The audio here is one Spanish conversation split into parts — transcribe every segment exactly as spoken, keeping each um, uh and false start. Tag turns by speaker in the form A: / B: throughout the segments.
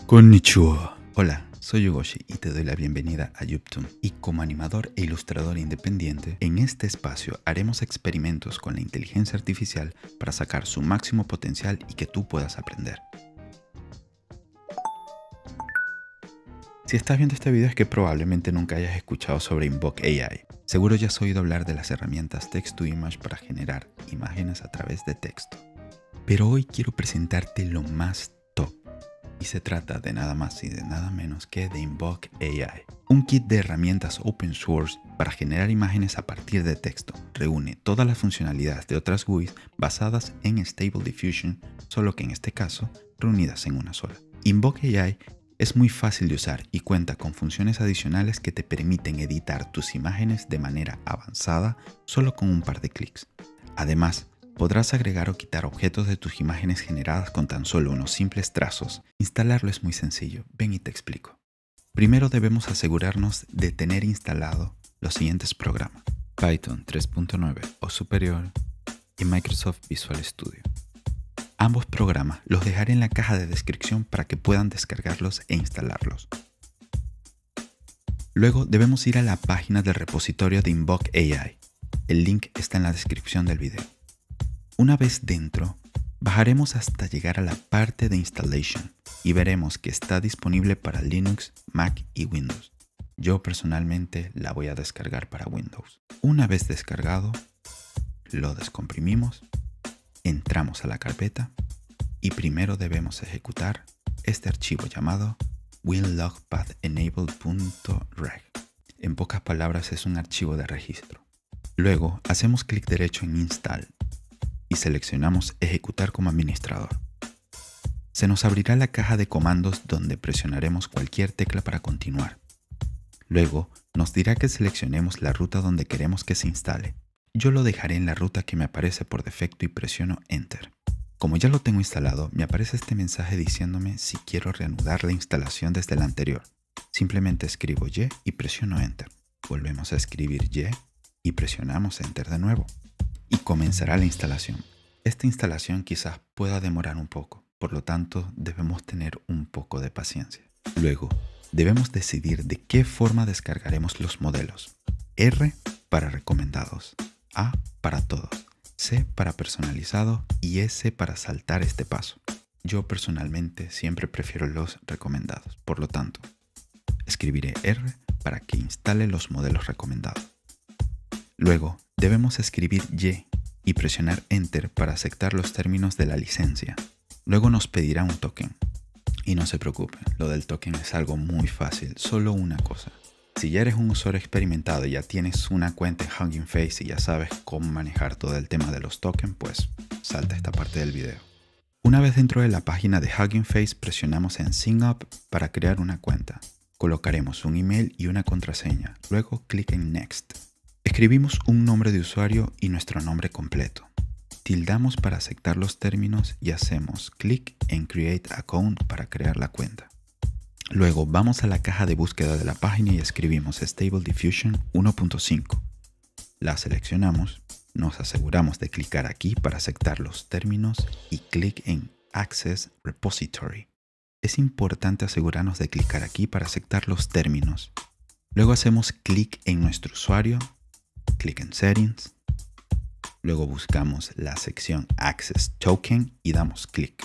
A: Konnichiwa. Hola, soy Yugoshi y te doy la bienvenida a YubToon. Y como animador e ilustrador independiente, en este espacio haremos experimentos con la inteligencia artificial para sacar su máximo potencial y que tú puedas aprender. Si estás viendo este video es que probablemente nunca hayas escuchado sobre Invoke A I. Seguro ya has oído hablar de las herramientas Text to Image para generar imágenes a través de texto. Pero hoy quiero presentarte lo más top. Y se trata de nada más y de nada menos que de Invoke A I. Un kit de herramientas open source para generar imágenes a partir de texto. Reúne todas las funcionalidades de otras G U Is basadas en Stable Diffusion, solo que en este caso reunidas en una sola. Invoke A I es muy fácil de usar y cuenta con funciones adicionales que te permiten editar tus imágenes de manera avanzada solo con un par de clics. Además, podrás agregar o quitar objetos de tus imágenes generadas con tan solo unos simples trazos. Instalarlo es muy sencillo, ven y te explico. Primero debemos asegurarnos de tener instalado los siguientes programas: Python tres punto nueve o superior y Microsoft Visual Studio. Ambos programas los dejaré en la caja de descripción para que puedan descargarlos e instalarlos. Luego debemos ir a la página del repositorio de Invoke A I. El link está en la descripción del video. Una vez dentro, bajaremos hasta llegar a la parte de Installation y veremos que está disponible para Linux, Mac y Windows. Yo personalmente la voy a descargar para Windows. Una vez descargado, lo descomprimimos, entramos a la carpeta y primero debemos ejecutar este archivo llamado winlogpath-enable.reg. En pocas palabras es un archivo de registro. Luego hacemos clic derecho en Install y seleccionamos Ejecutar como administrador. Se nos abrirá la caja de comandos donde presionaremos cualquier tecla para continuar. Luego nos dirá que seleccionemos la ruta donde queremos que se instale. Yo lo dejaré en la ruta que me aparece por defecto y presiono Enter. Como ya lo tengo instalado, me aparece este mensaje diciéndome si quiero reanudar la instalación desde la anterior. Simplemente escribo Y y presiono Enter. Volvemos a escribir Y y presionamos Enter de nuevo. Y comenzará la instalación. Esta instalación quizás pueda demorar un poco, por lo tanto debemos tener un poco de paciencia. Luego, debemos decidir de qué forma descargaremos los modelos. R para recomendados, A para todos, C para personalizado y S para saltar este paso. Yo personalmente siempre prefiero los recomendados, por lo tanto, escribiré R para que instale los modelos recomendados. Luego, debemos escribir Y y presionar Enter para aceptar los términos de la licencia. Luego nos pedirá un token. Y no se preocupen, lo del token es algo muy fácil, solo una cosa. Si ya eres un usuario experimentado y ya tienes una cuenta en Hugging Face y ya sabes cómo manejar todo el tema de los tokens, pues salta esta parte del video. Una vez dentro de la página de Hugging Face, presionamos en Sign Up para crear una cuenta. Colocaremos un email y una contraseña, luego clic en Next. Escribimos un nombre de usuario y nuestro nombre completo. Tildamos para aceptar los términos y hacemos clic en Create Account para crear la cuenta. Luego vamos a la caja de búsqueda de la página y escribimos Stable Diffusion uno punto cinco. La seleccionamos, nos aseguramos de clicar aquí para aceptar los términos y clic en Access Repository. Es importante asegurarnos de clicar aquí para aceptar los términos. Luego hacemos clic en nuestro usuario, clic en Settings, luego buscamos la sección Access Token y damos clic.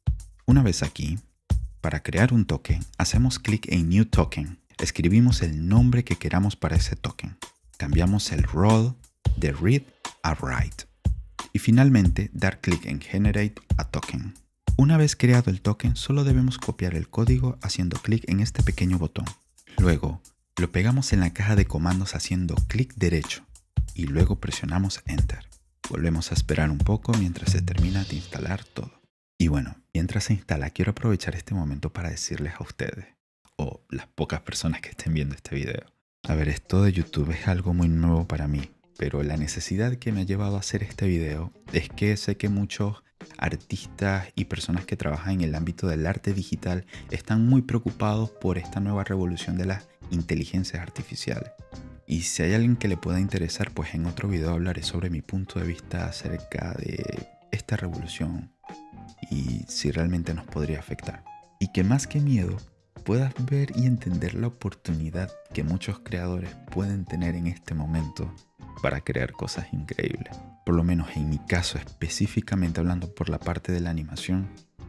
A: Una vez aquí, para crear un token, hacemos clic en New Token, escribimos el nombre que queramos para ese token, cambiamos el role de Read a Write y finalmente dar clic en Generate a Token. Una vez creado el token, solo debemos copiar el código haciendo clic en este pequeño botón. Luego, lo pegamos en la caja de comandos haciendo clic derecho y luego presionamos Enter. Volvemos a esperar un poco mientras se termina de instalar todo. Y bueno, mientras se instala, quiero aprovechar este momento para decirles a ustedes, o las pocas personas que estén viendo este video. A ver, esto de YouTube es algo muy nuevo para mí, pero la necesidad que me ha llevado a hacer este video es que sé que muchos artistas y personas que trabajan en el ámbito del arte digital están muy preocupados por esta nueva revolución de las inteligencias artificiales. Y si hay alguien que le pueda interesar, pues en otro video hablaré sobre mi punto de vista acerca de esta revolución y si realmente nos podría afectar. y que más que miedo puedas ver y entender la oportunidad que muchos creadores pueden tener en este momento para crear cosas increíbles. Por lo menos en mi caso, específicamente hablando por la parte de la animación,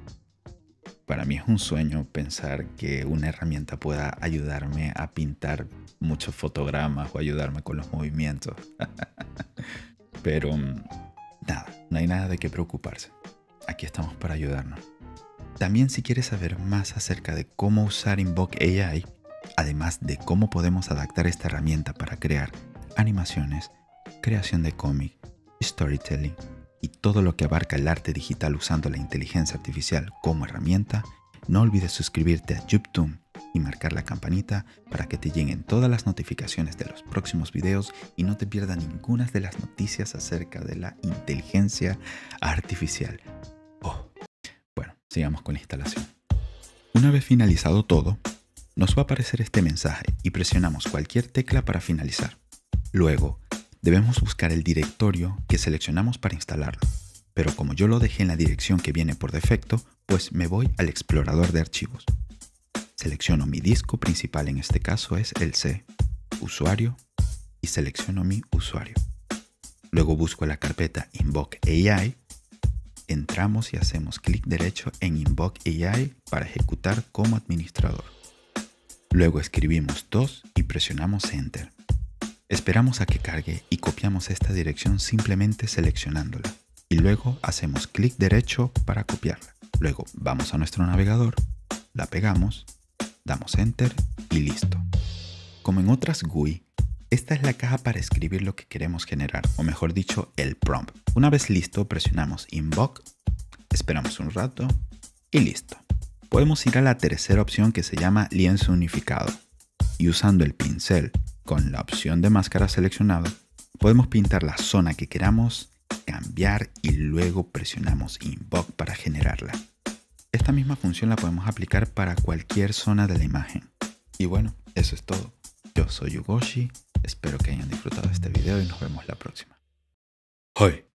A: para mí es un sueño pensar que una herramienta pueda ayudarme a pintar muchos fotogramas o ayudarme con los movimientos. Pero nada, no hay nada de qué preocuparse. Aquí estamos para ayudarnos. También, si quieres saber más acerca de cómo usar Invoke A I, además de cómo podemos adaptar esta herramienta para crear animaciones, creación de cómic, storytelling y todo lo que abarca el arte digital usando la inteligencia artificial como herramienta, no olvides suscribirte a YouTube y marcar la campanita para que te lleguen todas las notificaciones de los próximos videos y no te pierdas ninguna de las noticias acerca de la inteligencia artificial. Oh, bueno, sigamos con la instalación. Una vez finalizado todo, nos va a aparecer este mensaje y presionamos cualquier tecla para finalizar. Luego, debemos buscar el directorio que seleccionamos para instalarlo, pero como yo lo dejé en la dirección que viene por defecto, pues me voy al explorador de archivos. Selecciono mi disco principal, en este caso es el C, usuario, y selecciono mi usuario. Luego busco la carpeta Invoke A I, entramos y hacemos clic derecho en Invoke A I para ejecutar como administrador. Luego escribimos dos y presionamos Enter. Esperamos a que cargue y copiamos esta dirección simplemente seleccionándola. Y luego hacemos clic derecho para copiarla. Luego vamos a nuestro navegador, la pegamos, damos Enter y listo. Como en otras G U I, esta es la caja para escribir lo que queremos generar, o mejor dicho, el prompt. Una vez listo, presionamos Invoke, esperamos un rato y listo. Podemos ir a la tercera opción que se llama lienzo unificado. Y usando el pincel con la opción de máscara seleccionada, podemos pintar la zona que queramos, cambiar y luego presionamos Invoke para generarla. Esta misma función la podemos aplicar para cualquier zona de la imagen. Y bueno, eso es todo. Yo soy Yugoshi, espero que hayan disfrutado de este video y nos vemos la próxima. ¡Hoy!